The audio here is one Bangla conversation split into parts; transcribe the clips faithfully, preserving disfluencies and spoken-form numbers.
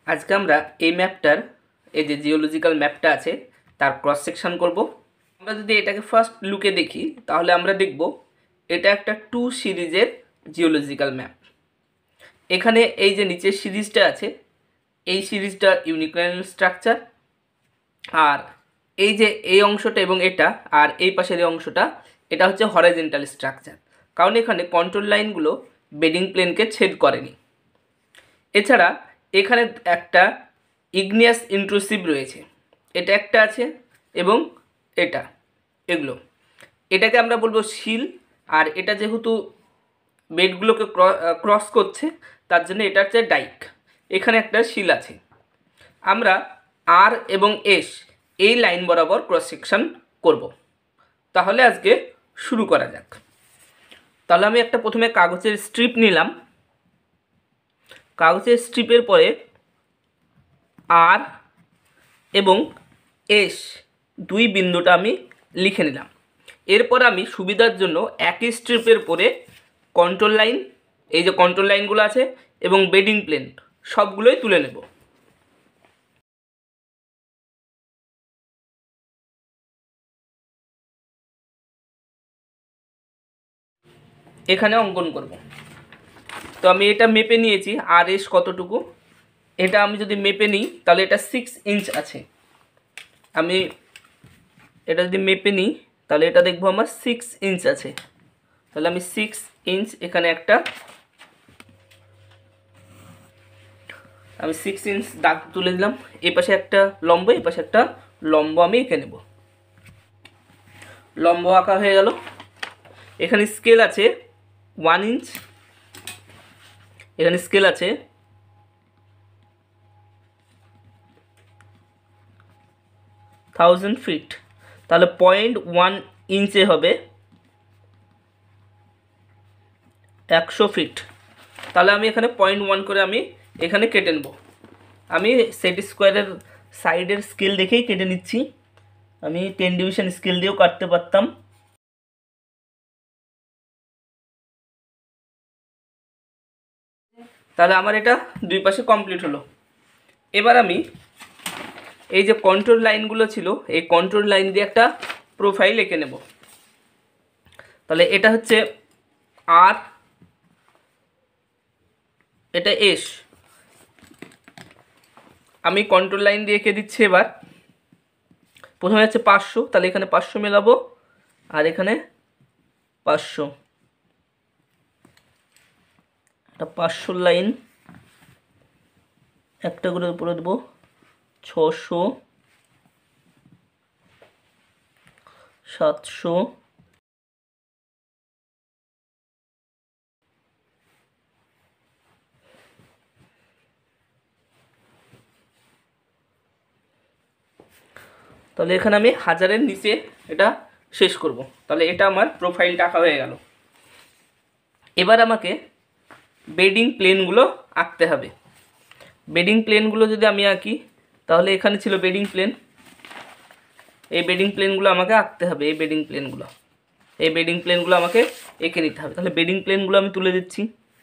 আজকে আমরা এই ম্যাপটার এই যে জিওলজিক্যাল ম্যাপটা আছে তার ক্রস সেকশন করব। আমরা যদি এটাকে ফার্স্ট লুকে দেখি তাহলে আমরা দেখব এটা একটা টু সিরিজের জিওলজিক্যাল ম্যাপ। এখানে এই যে নিচের সিরিজটা আছে এই সিরিজটা ইউনিক্লিনিয়ার স্ট্রাকচার, আর এই যে এই অংশটা এবং এটা আর এই পাশের এই অংশটা এটা হচ্ছে হরাইজন্টাল স্ট্রাকচার, কারণ এখানে কন্ট্রোল লাইনগুলো বেডিং প্লেনকে ছেদ করেনি। এছাড়া এখানে একটা ইগনিয়াস ইন্ট্রুসিভ রয়েছে, এটা একটা আছে এবং এটা এগুলো এটাকে আমরা বলবো শিল, আর এটা যেহেতু বেডগুলোকে ক্রস করছে তার জন্য এটা হচ্ছে ডাইক। এখানে একটা শিল আছে। আমরা আর এবং এস এই লাইন বরাবর ক্রস সেকশন করব। তাহলে আজকে শুরু করা যাক। তাহলে আমি একটা প্রথমে কাগজের স্ট্রিপ নিলাম। কাগজের স্ট্রিপের পরে আর এবং এস দুই বিন্দুটা আমি লিখে নিলাম। এরপর আমি সুবিধার জন্য একই স্ট্রিপের পরে কন্ট্রোল লাইন, এই যে কন্ট্রোল লাইনগুলো আছে এবং বেডিং প্লেন সবগুলোই তুলে নেব। এখানে অঙ্কন করব। তো আমি এটা মেপে নিয়েছি আর এস কতটুকু, এটা আমি যদি মেপে নিই তাহলে এটা সিক্স ইঞ্চ আছে। আমি এটা যদি মেপে নিই তাহলে এটা দেখবো আমার সিক্স ইঞ্চ আছে। তাহলে আমি সিক্স ইঞ্চ এখানে একটা আমি সিক্স ইঞ্চ দাগ তুলে দিলাম। এই পাশে একটা লম্ব, এই পাশে একটা লম্ব আমি এঁকে নেব। লম্ব আঁকা হয়ে গেল। এখানে স্কেল আছে ওয়ান ইঞ্চ, এখানে স্কেল আছে থাউজেন্ড ফিট, তাহলে পয়েন্ট ওয়ান ইঞ্চে হবে একশো ফিট। তাহলে আমি এখানে পয়েন্ট ওয়ান করে আমি এখানে কেটে নেব। আমি সেট স্কোয়ারের সাইডের স্কেল দেখেই কেটে নিচ্ছি। আমি টেন ডিভিশন স্কেল দিয়েও কাটতে পারতাম। তাহলে আমার এটা দুই পাশে কমপ্লিট হলো। এবার আমি এই যে কন্ট্রোল লাইনগুলো ছিল এই কন্ট্রোল লাইন দিয়ে একটা প্রোফাইল এঁকে নেব। তাহলে এটা হচ্ছে আর, এটা এস। আমি কন্ট্রোল লাইন দিয়ে এঁকে দিচ্ছি। এবার প্রথমে হচ্ছে পাঁচশো, তাহলে এখানে পাঁচশো মেলাবো আর এখানে পাঁচশো, একটা পাঁচশো লাইন একটা করে উপরে দেবো ছশো, সাতশো, তাহলে এখানে আমি হাজারের নিচে এটা শেষ করব। তাহলে এটা আমার প্রোফাইলটা আঁকা হয়ে গেল। এবার আমাকে বেডিং প্লেনগুলো আঁকতে হবে। বেডিং প্লেনগুলো যদি আমি আঁকি তাহলে এখানে ছিল বেডিং প্লেন, এই বেডিং প্লেনগুলো আমাকে আঁকতে হবে। এই বেডিং প্লেনগুলো এই বেডিং প্লেনগুলো আমাকে এঁকে নিতে হবে। তাহলে বেডিং প্লেনগুলো আমি তুলে দিচ্ছি।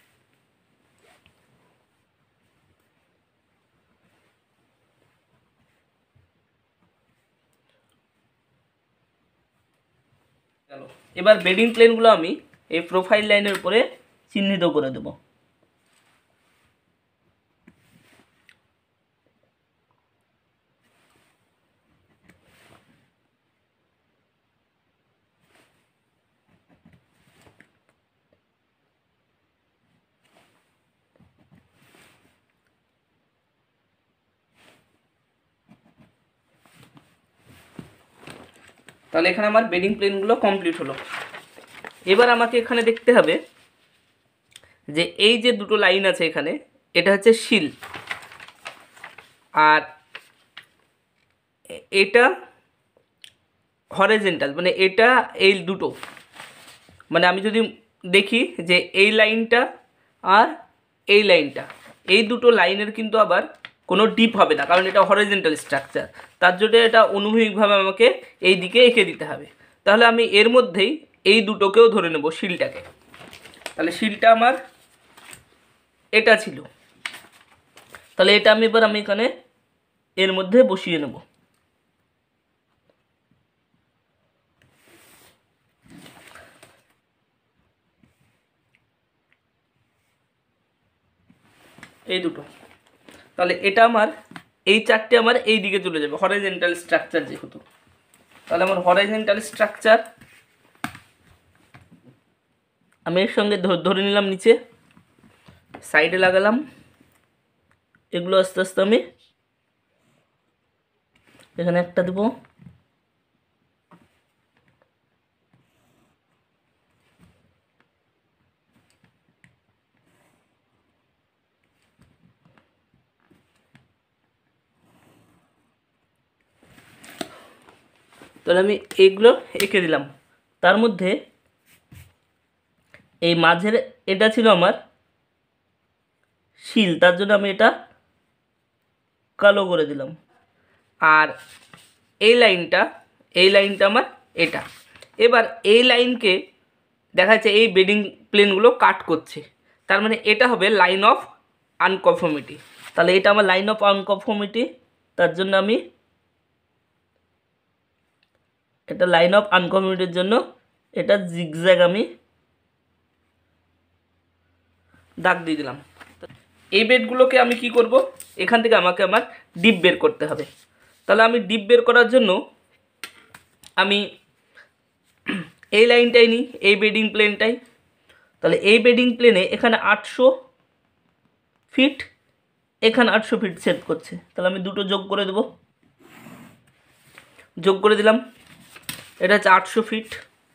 এবার বেডিং প্লেনগুলো আমি এই প্রোফাইল লাইনের উপরে চিহ্নিত করে দেব। তাহলে এখানে আমার বেডিং প্লেনগুলো কমপ্লিট হলো। এবার আমাকে এখানে দেখতে হবে যে এই যে দুটো লাইন আছে এখানে এটা হচ্ছে শিল, আর এটা হরাইজন্টাল, মানে এটা এই দুটো, মানে আমি যদি দেখি যে এই লাইনটা আর এই লাইনটা এই দুটো লাইনের কিন্তু আবার কোনো ডিপ হবে না, কারণ এটা হরাইজন্টাল স্ট্রাকচার। তার জন্য এটা অনুভূমিকভাবে আমাকে এই দিকে এঁকে দিতে হবে। তাহলে আমি এর মধ্যেই এই দুটোকেও ধরে নেব, শিলটাকে। তাহলে শিলটা আমার এটা ছিল, তাহলে এটা আমি এবার আমি এখানে এর মধ্যে বসিয়ে নেব। এই দুটো, তাহলে এটা আমার এই চারটে আমার এই দিকে চলে যাবে, হরাইজন্টাল স্ট্রাকচার যেহেতু। তাহলে আমার হরাইজন্টাল স্ট্রাকচার আমি এর সঙ্গে ধরে নিলাম, নিচে সাইডে লাগালাম, এগুলো আস্তে আস্তে আমি এখানে একটা দেব, তাহলে আমি এইগুলো এঁকে দিলাম। তার মধ্যে এই মাঝের এটা ছিল আমার শিল, তার জন্য আমি এটা কালো করে দিলাম। আর এই লাইনটা এই লাইনটা আমার এটা। এবার এই লাইনকে দেখা যাচ্ছে এই বেডিং প্লেনগুলো কাট করছে, তার মানে এটা হবে লাইন অফ আনকনফর্মিটি। তাহলে এটা আমার লাইন অফ আনকনফর্মিটি, তার জন্য আমি এটা লাইন অফ আনকনফর্মিটির জন্য এটা জিগজ্যাগ আমি দাগ দিয়ে দিলাম। এই বেডগুলোকে আমি কি করব, এখান থেকে আমাকে আমার ডিপ বের করতে হবে। তাহলে আমি ডিপ বের করার জন্য আমি এই লাইনটাই নিই, এই বেডিং প্লেনটাই। তাহলে এই বেডিং প্লেনে এখানে আটশো ফিট, এখানে আটশো ফিট সেট করছে, তাহলে আমি দুটো যোগ করে দেব। যোগ করে দিলাম, এটা হচ্ছে আটশো ফিট।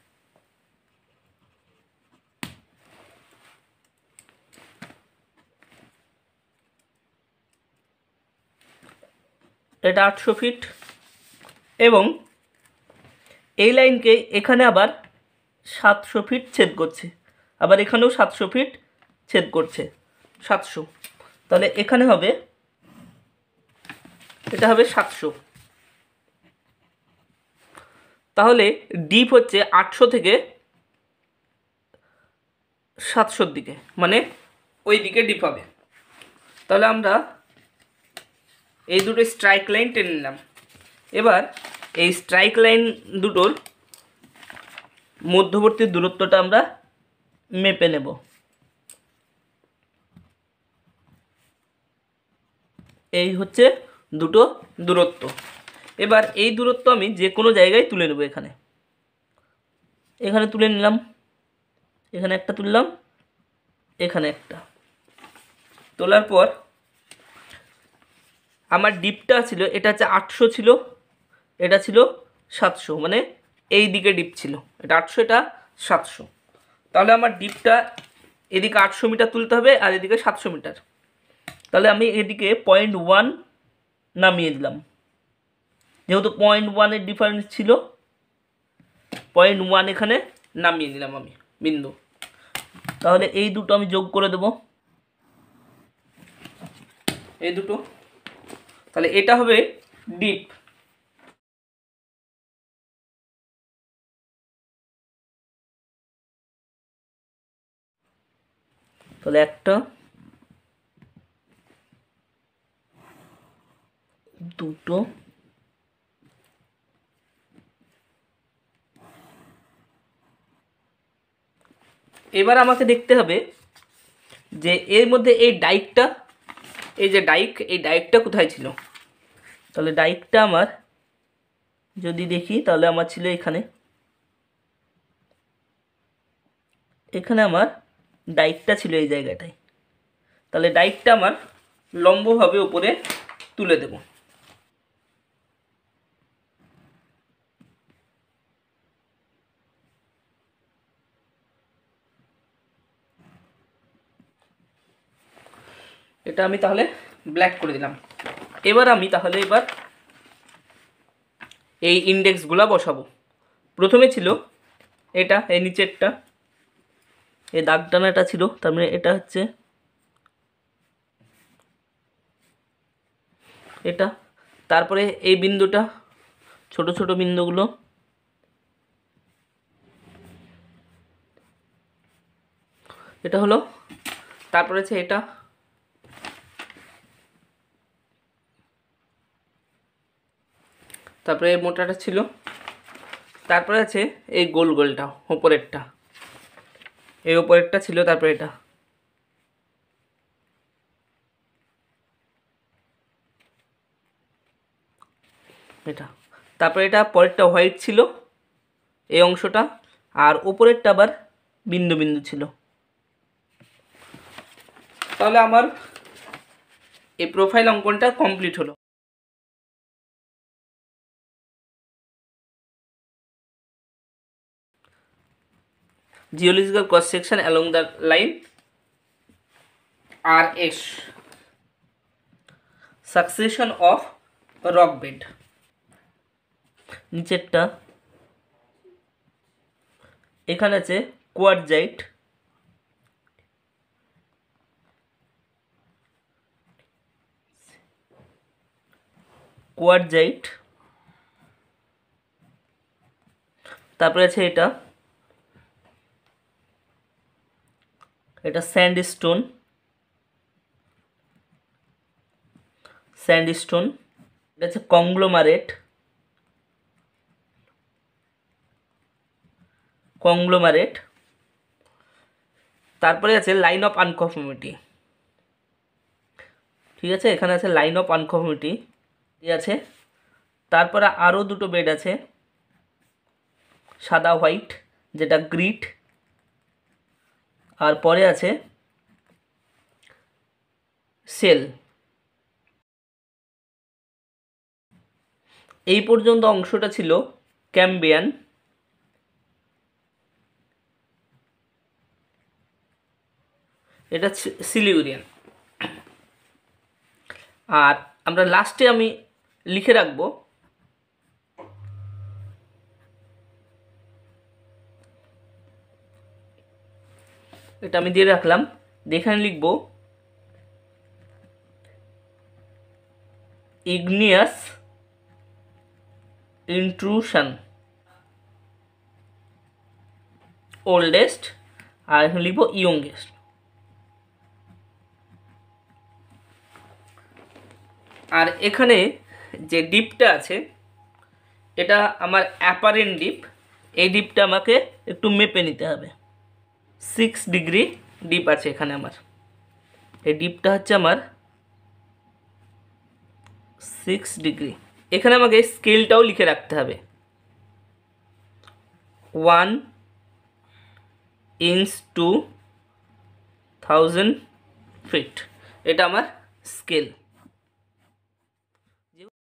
এটা আটশো ফিট এবং এই লাইনকে এখানে আবার সাতশো ফিট ছেদ করছে, আবার এখানেও সাতশো ফিট ছেদ করছে, সাতশো। তাহলে এখানে হবে, এটা হবে সাতশো। তাহলে ডিপ হচ্ছে আটশো থেকে সাতশোর দিকে, মানে ওই দিকে ডিপ হবে। তাহলে আমরা এই দুটো স্ট্রাইক লাইন টেনে নিলাম। এবার এই স্ট্রাইক লাইন দুটোর মধ্যবর্তী দূরত্বটা আমরা মেপে নেব। এই হচ্ছে দুটো দূরত্ব। এবার এই দূরত্ব আমি যে কোনো জায়গায় তুলে নেব। এখানে এখানে তুলে নিলাম, এখানে একটা তুললাম, এখানে একটা তোলার পর আমার ডিপটা ছিল, এটা হচ্ছে আটশো ছিল, এটা ছিল সাতশো, মানে এই দিকে ডিপ ছিল, এটা আটশো, এটা সাতশো। তাহলে আমার ডিপটা এদিকে আটশো মিটার তুলতে হবে আর এদিকে সাতশো মিটার। তাহলে আমি এদিকে পয়েন্ট ওয়ান নামিয়ে দিলাম, যেহেতু পয়েন্ট ওয়ানের ডিফারেন্স ছিল, পয়েন্ট ওয়ান এখানে নামিয়ে নিলাম আমি বিন্দু। তাহলে এই দুটো আমি যোগ করে দেব, এই দুটো। তাহলে এটা হবে ডিপ। তাহলে একটা, দুটো, এবার আমাকে দেখতে হবে যে এর মধ্যে এই ডাইকটা, এই যে ডাইক, এই ডাইকটা কোথায় ছিল। তাহলে ডাইকটা আমার যদি দেখি, তাহলে আমার ছিল এখানে, এখানে আমার ডাইকটা ছিল এই জায়গাটায়। তাহলে ডাইকটা আমার লম্বভাবে উপরে তুলে দেব। এটা আমি তাহলে ব্ল্যাক করে দিলাম। এবার আমি তাহলে এবার এই ইন্ডেক্সগুলো বসাবো। প্রথমে ছিল এটা, এই নিচেরটা, এই দাগ টানাটা ছিল, তার মানে এটা হচ্ছে এটা। তারপরে এই বিন্দুটা, ছোট ছোট বিন্দুগুলো, এটা হলো। তারপরে আছে এটা, তারপরে এই মোটাটা ছিল, তারপরে আছে এই গোল গোলটা ওপরেরটা, এই ওপরেরটা ছিল, তারপরে এটা, এটা, তারপরে এটা পরেরটা হোয়াইট ছিল এই অংশটা, আর ওপরেরটা আবার বিন্দু বিন্দু ছিল। তাহলে আমার এই প্রোফাইল অঙ্কনটা কমপ্লিট হলো। Geological cross section along the line R S, succession of rock bed. নিচেরটা এখানে আছে কোয়ার্টজাইট, কোয়ার্টজাইট, তারপরে আছে এটা, এটা স্যান্ডস্টোন, স্যান্ডস্টোন, এটা হচ্ছে কংগ্লোমারেট, কংগ্লোমারেট, তারপরে আছে লাইন অফ আনকনফর্মিটি। ঠিক আছে, এখানে আছে লাইন অফ আনকনফর্মিটি আছে। তারপরে আরও দুটো বেড আছে, সাদা হোয়াইট যেটা গ্রিট, আর পরে আছে সেল। এই পর্যন্ত অংশটা ছিল ক্যাম্বিয়ান, এটা সিলিউরিয়ান। আর আমরা লাস্টে আমি লিখে রাখবো এটা আমি দিয়ে রাখলাম, এখানে লিখব ইগনিয়াস ইন্ট্রুশন ওল্ডেস্ট, আর এখানে লিখব ইয়ংগেস্ট। আর এখানে যে ডিপটা আছে এটা আমার অ্যাপারেন্ট ডিপ, এই ডিপটা আমাকে একটু মেপে নিতে হবে। সিক্স ডিগ্রি ডিপ আছে এখানে আমার, এই ডিপটা হচ্ছে আমার সিক্স ডিগ্রি। এখানে আমাকে স্কেলটাও লিখে রাখতে হবে, one inch to thousand feet, এটা আমার স্কেল।